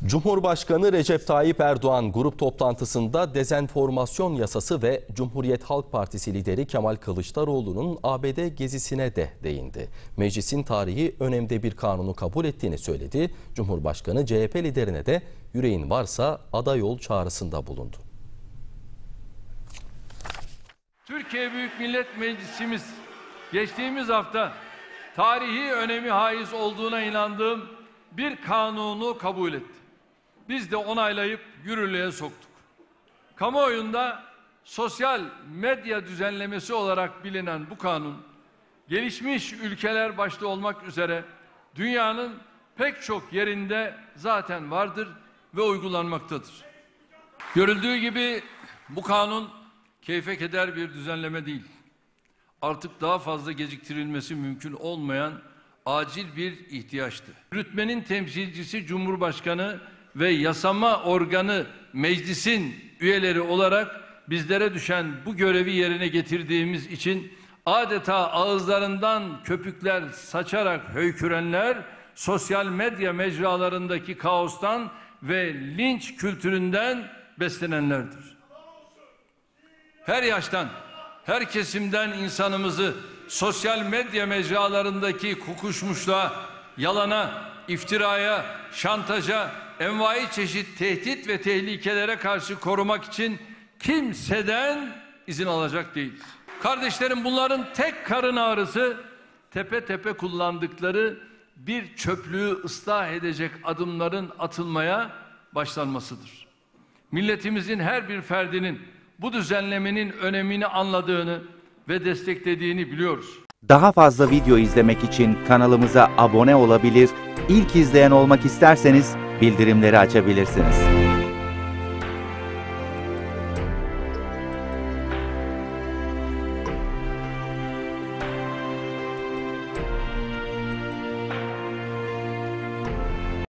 Cumhurbaşkanı Recep Tayyip Erdoğan grup toplantısında dezenformasyon yasası ve Cumhuriyet Halk Partisi lideri Kemal Kılıçdaroğlu'nun ABD gezisine de değindi. Meclisin tarihi önemli bir kanunu kabul ettiğini söyledi. Cumhurbaşkanı CHP liderine de yüreğin varsa aday ol çağrısında bulundu. Türkiye Büyük Millet Meclisimiz geçtiğimiz hafta tarihi önemi haiz olduğuna inandığım bir kanunu kabul etti. Biz de onaylayıp yürürlüğe soktuk. Kamuoyunda sosyal medya düzenlemesi olarak bilinen bu kanun, gelişmiş ülkeler başta olmak üzere dünyanın pek çok yerinde zaten vardır ve uygulanmaktadır. Görüldüğü gibi bu kanun keyfe keder bir düzenleme değil. Artık daha fazla geciktirilmesi mümkün olmayan acil bir ihtiyaçtı. Yürütmenin temsilcisi Cumhurbaşkanı ve yasama organı meclisin üyeleri olarak bizlere düşen bu görevi yerine getirdiğimiz için adeta ağızlarından köpükler saçarak höykürenler, sosyal medya mecralarındaki kaostan ve linç kültüründen beslenenlerdir. Her yaştan, her kesimden insanımızı sosyal medya mecralarındaki kokuşmuşluğa, yalana, iftiraya, şantaja, envai çeşit tehdit ve tehlikelere karşı korumak için kimseden izin alacak değiliz. Kardeşlerim, bunların tek karın ağrısı tepe tepe kullandıkları bir çöplüğü ıslah edecek adımların atılmaya başlanmasıdır. Milletimizin her bir ferdinin bu düzenlemenin önemini anladığını ve desteklediğini biliyoruz. Daha fazla video izlemek için kanalımıza abone olabilir, ilk izleyen olmak isterseniz bildirimleri açabilirsiniz.